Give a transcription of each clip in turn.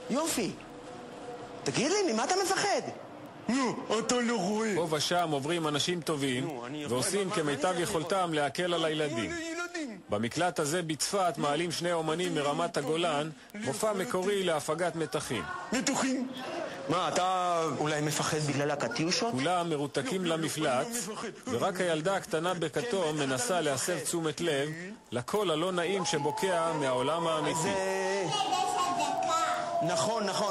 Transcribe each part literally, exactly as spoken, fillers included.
יופי. תגיד לי, ממה אתה מפחד? נו, אתה לא רואה. פה ושם עוברים אנשים טובים ועושים כמיטב יכולתם להקל על הילדים. במקלט הזה בצפת מעלים שני אומנים מרמת הגולן מופע מקורי להפגת מתחים. מתוחים? מה, אתה אולי מפחד בגלל הקטיושות? כולם מרותקים למפלץ, ורק הילדה הקטנה בכתום מנסה להסב תשומת לב לקול הלא נעים שבוקע מהעולם האמיתי. זה... נכון, נכון.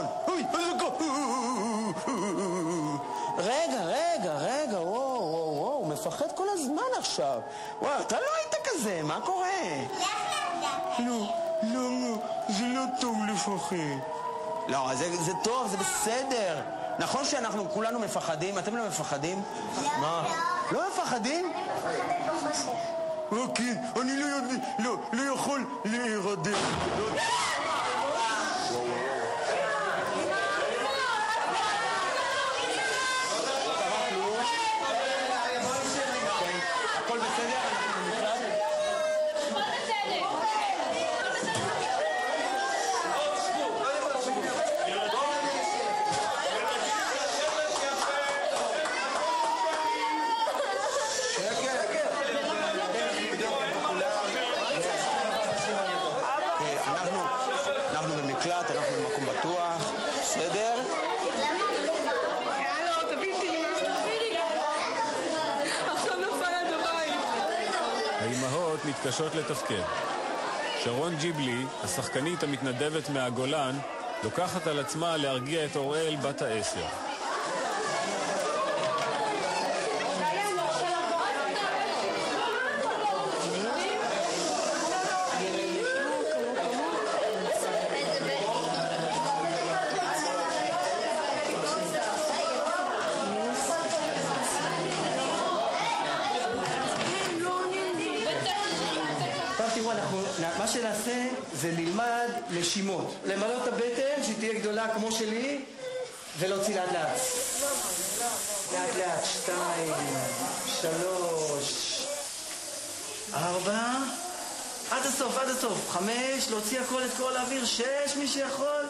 רגע, רגע, רגע, וואו, וואו, וואו, הוא מפחד כל הזמן עכשיו. וואו, אתה לא היית כזה, מה קורה? לא, לא, לא, זה לא טוב לפחד. לא, זה, זה טוב, זה בסדר. נכון שאנחנו כולנו מפחדים, אתם לא מפחדים? מה? לא מפחדים? אוקיי, אני לא יודע, לא, לא יכול להירדם. הכל בסדר? אנחנו במקלט, אנחנו במקום בטוח, בסדר? יאללה, תביא אותי לי. עכשיו נופל עד הבית. האימהות מתקשות לתפקד. שרון ג'יבלי, השחקנית המתנדבת מהגולן, לוקחת על עצמה להרגיע את אוראל בת העשר. מה שנעשה זה ללמד נשימות, למלא את הבטן שהיא תהיה גדולה כמו שלי ולהוציא לאט לאט לאט לאט, שתיים, שלוש, ארבע, עד הסוף, עד הסוף, חמש, להוציא הכל, את כל האוויר, שש, מי שיכול.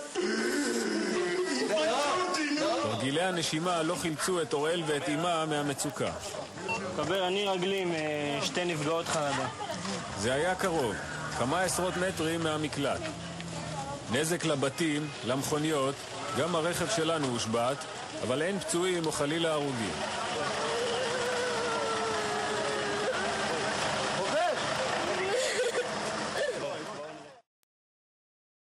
תרגילי הנשימה לא חילצו את אוראל ואת אימה מהמצוקה. קבר, אני רגלי עם שתי נפגעות חרדה. זה היה קרוב, כמה עשרות מטרים מהמקלט. נזק לבתים, למכוניות, גם הרכב שלנו הושבת, אבל אין פצועים או חלילה הרוגים.